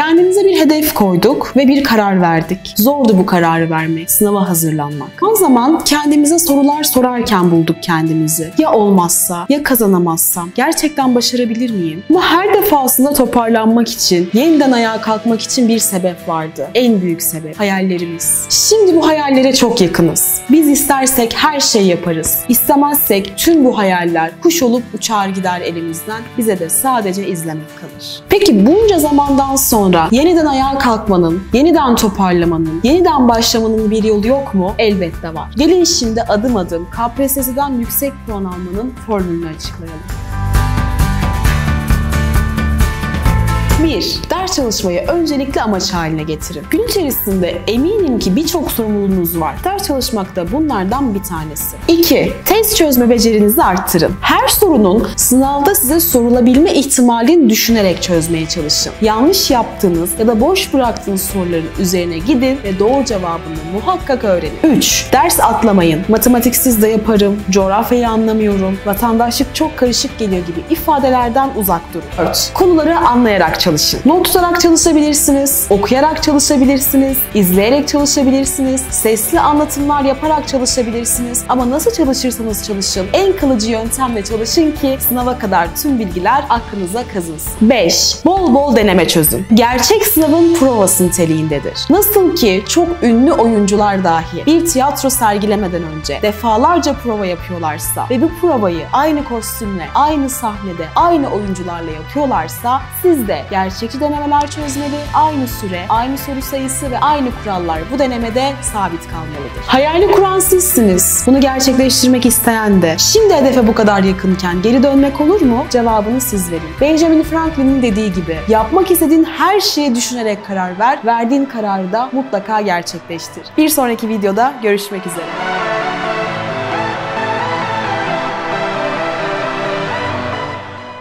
Kendimize bir hedef koyduk ve bir karar verdik. Zordu bu kararı vermek, sınava hazırlanmak. O zaman kendimize sorular sorarken bulduk kendimizi. Ya olmazsa, ya kazanamazsam, gerçekten başarabilir miyim? Ama her defasında toparlanmak için, yeniden ayağa kalkmak için bir sebep vardı. En büyük sebep, hayallerimiz. Şimdi bu hayallere çok yakınız. Biz istersek her şeyi yaparız. İstemezsek tüm bu hayaller kuş olup uçar gider elimizden. Bize de sadece izlemek kalır. Peki bunca zamandan sonra yeniden ayağa kalkmanın, yeniden toparlamanın, yeniden başlamanın bir yolu yok mu? Elbette var. Gelin şimdi adım adım KPSS'den yüksek puan almanın formülünü açıklayalım. 1. Ders çalışmayı öncelikli amaç haline getirin. Gün içerisinde eminim ki birçok sorumluluğunuz var. Ders çalışmak da bunlardan bir tanesi. 2. Test çözme becerinizi arttırın. Her sorunun sınavda size sorulabilme ihtimalini düşünerek çözmeye çalışın. Yanlış yaptığınız ya da boş bıraktığınız soruların üzerine gidin ve doğru cevabını muhakkak öğrenin. 3. Ders atlamayın. Matematiksiz de yaparım, coğrafyayı anlamıyorum, vatandaşlık çok karışık geliyor gibi ifadelerden uzak durun. 4. Konuları anlayarak çalışın. Not tutarak çalışabilirsiniz, okuyarak çalışabilirsiniz, izleyerek çalışabilirsiniz, sesli anlatımlar yaparak çalışabilirsiniz. Ama nasıl çalışırsanız çalışın, en kalıcı yöntemle çalışın ki sınava kadar tüm bilgiler aklınıza kazınsın. 5. Bol bol deneme çözün. Gerçek sınavın provası niteliğindedir. Nasıl ki çok ünlü oyuncular dahi bir tiyatro sergilemeden önce defalarca prova yapıyorlarsa ve bu provayı aynı kostümle, aynı sahnede, aynı oyuncularla yapıyorlarsa siz de gerçekçi denemeler çözmeli, aynı süre, aynı soru sayısı ve aynı kurallar bu denemede sabit kalmalıdır. Hayali kuran sizsiniz. Bunu gerçekleştirmek isteyen de. Şimdi hedefe bu kadar yakınken geri dönmek olur mu? Cevabını siz verin. Benjamin Franklin'in dediği gibi yapmak istediğin her şeyi düşünerek karar ver, verdiğin kararı da mutlaka gerçekleştir. Bir sonraki videoda görüşmek üzere.